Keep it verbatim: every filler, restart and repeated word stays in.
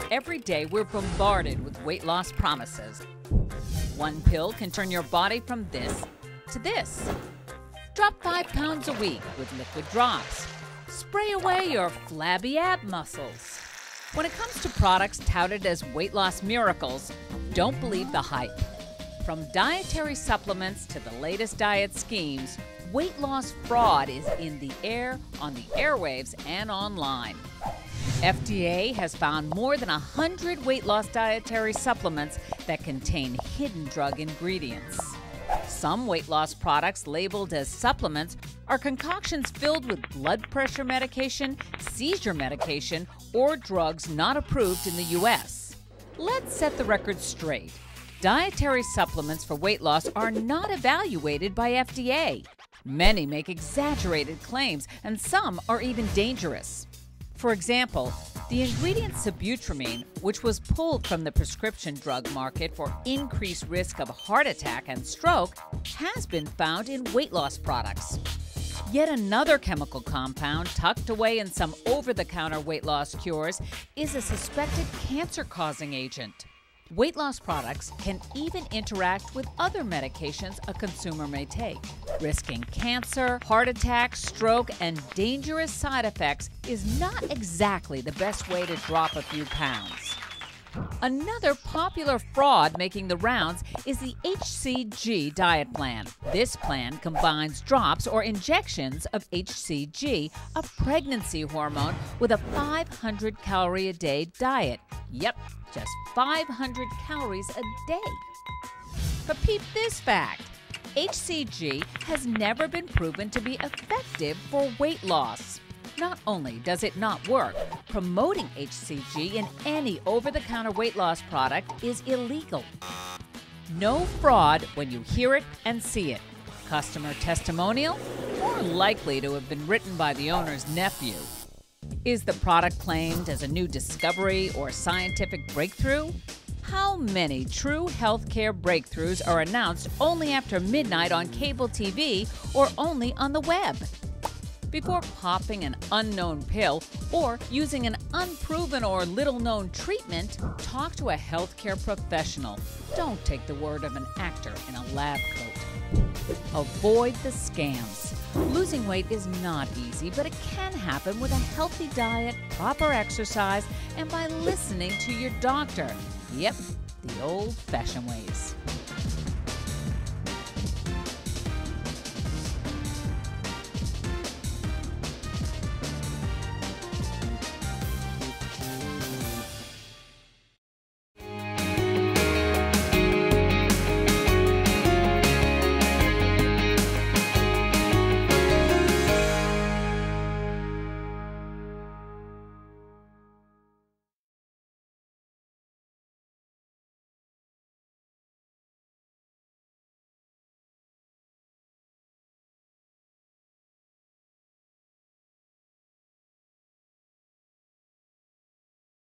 Every day, we're bombarded with weight loss promises. One pill can turn your body from this to this. Drop five pounds a week with liquid drops. Spray away your flabby ab muscles. When it comes to products touted as weight loss miracles, don't believe the hype. From dietary supplements to the latest diet schemes, weight loss fraud is in the air, on the airwaves, and online. F D A has found more than one hundred weight loss dietary supplements that contain hidden drug ingredients. Some weight loss products labeled as supplements are concoctions filled with blood pressure medication, seizure medication, or drugs not approved in the U S. Let's set the record straight. Dietary supplements for weight loss are not evaluated by F D A. Many make exaggerated claims, and some are even dangerous. For example, the ingredient sibutramine, which was pulled from the prescription drug market for increased risk of heart attack and stroke, has been found in weight loss products. Yet another chemical compound tucked away in some over-the-counter weight loss cures is a suspected cancer-causing agent. Weight loss products can even interact with other medications a consumer may take. Risking cancer, heart attack, stroke, and dangerous side effects is not exactly the best way to drop a few pounds. Another popular fraud making the rounds is the H C G diet plan. This plan combines drops or injections of H C G, a pregnancy hormone, with a five hundred calorie a day diet. Yep, just five hundred calories a day. But peep this fact. H C G has never been proven to be effective for weight loss. Not only does it not work, promoting H C G in any over-the-counter weight loss product is illegal. No fraud when you hear it and see it. Customer testimonial? More likely to have been written by the owner's nephew. Is the product claimed as a new discovery or scientific breakthrough? How many true healthcare breakthroughs are announced only after midnight on cable T V or only on the web? Before popping an unknown pill or using an unproven or little-known treatment, talk to a healthcare professional. Don't take the word of an actor in a lab coat. Avoid the scams. Losing weight is not easy, but it can happen with a healthy diet, proper exercise, and by listening to your doctor. Yep, the old-fashioned ways.